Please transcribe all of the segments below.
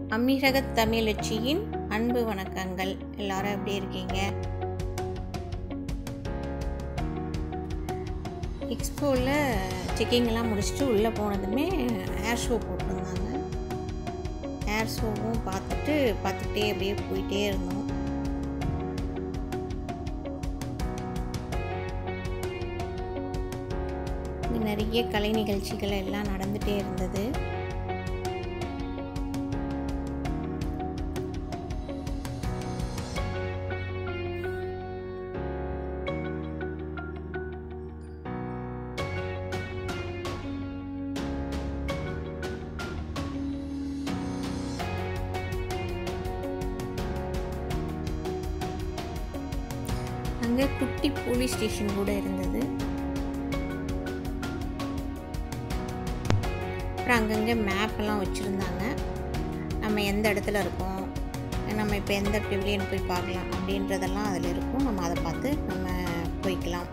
அமீரக தமிழச்சியின் அன்பு வணக்கங்கள். எல்லாரும் எப்படி இருக்கீங்க? எக்ஸ்போவில் செக்கிங்லாம் முடிச்சுட்டு உள்ளே போனதுமே ஏர் ஷோ போட்டிருந்தாங்க. ஏர் ஷோவும் பார்த்துக்கிட்டே அப்படியே போயிட்டே இருந்தோம். இங்கே நிறைய கலை நிகழ்ச்சிகள் எல்லாம் நடந்துகிட்டே இருந்தது. அங்கே குட்டி போலீஸ் ஸ்டேஷன் கூட இருந்தது. அப்புறம் அங்கங்கே மேப்பெல்லாம் வச்சுருந்தாங்க. நம்ம எந்த இடத்துல இருக்கோம், நம்ம இப்போ எந்த பெவிலியன் போய் பார்க்கலாம் அப்படின்றதெல்லாம் அதில் இருக்கும். நம்ம அதை பார்த்து நம்ம போய்க்கலாம்.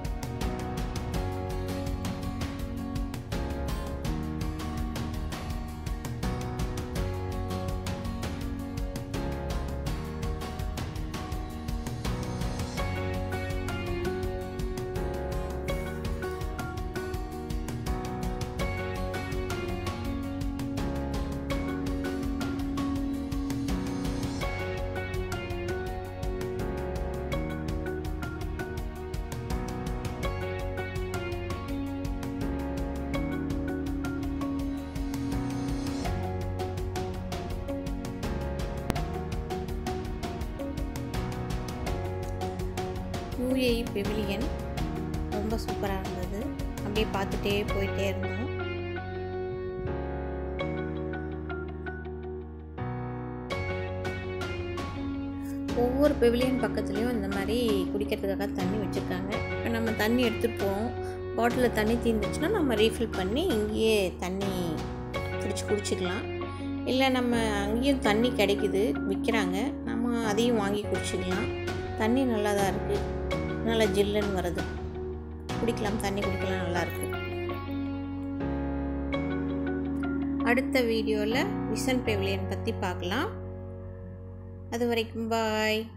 UAE பெவிலியன் ரொம்ப சூப்பராக இருந்தது. அப்படியே பார்த்துட்டே போயிட்டே இருந்தோம். ஒவ்வொரு பெவிலியன் பக்கத்துலேயும் இந்த மாதிரி குடிக்கிறதுக்காக தண்ணி வச்சுருக்காங்க. இப்போ நம்ம தண்ணி எடுத்துகிட்டு போவோம். பாட்டிலில் தண்ணி தீர்ந்துச்சுன்னா நம்ம ரீஃபில் பண்ணி இங்கேயே தண்ணி பிடிச்சி குடிச்சிக்கலாம். இல்லை நம்ம அங்கேயும் தண்ணி கிடைக்குது, விற்கிறாங்க, நம்ம அதையும் வாங்கி குடிச்சிக்கலாம். தண்ணி நல்லா தான் இருக்குது, நல்லா ஜில்லுன்னு வருது, குடிக்கலாம், தண்ணி குடிக்கலாம், நல்லாயிருக்கு. அடுத்த வீடியோவில் விசன் பெவிலியன் பற்றி பார்க்கலாம். அது வரைக்கும் பாய்.